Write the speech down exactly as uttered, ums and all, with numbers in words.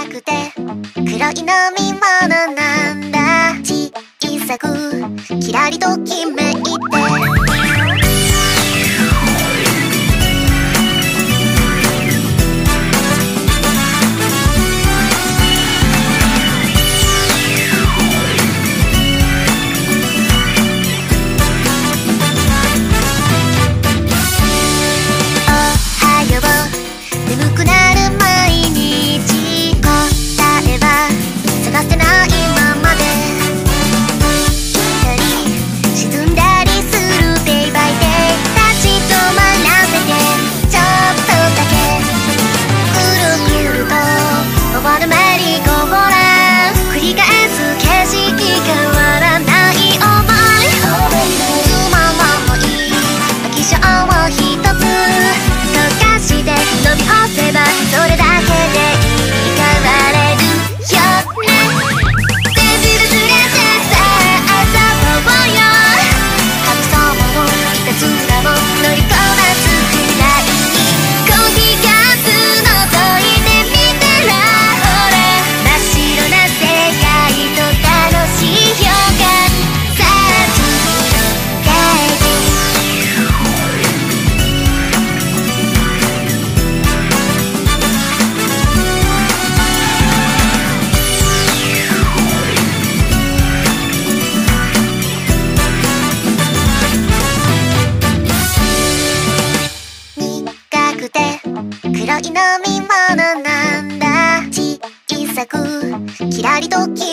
くて黒い飲み物なんだ。小さくキラリときめいて眠くなる毎日答えは探せないままで行ったり沈んだりするデイバイデイ立ち止まらせてちょっとだけくるくると回るメリーゴーラン繰り返す景色変わらない想いつまらない飽き性を一つ溶かして飲み干せばそれだけで変われるよね。デジルズレてさあ遊ぼうよ。神様のいたずらも乗りこなすくらいにコーヒーカップ覗いてみたらほら真っ白な世界と楽しい予感。さあ次のページ苦くて黒い飲み物なんだ。小さくキラリとき